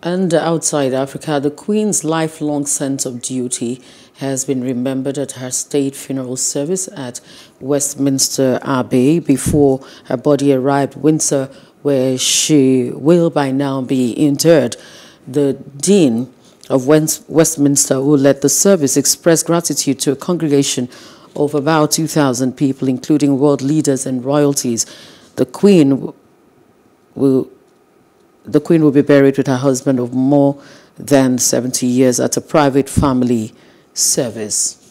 And outside Africa, the Queen's lifelong sense of duty has been remembered at her state funeral service at Westminster Abbey before her body arrived Windsor, where she will by now be interred. The Dean of Westminster, who led the service, expressed gratitude to a congregation of about 2,000 people, including world leaders and royalties. The Queen will be buried with her husband of more than 70 years at a private family service.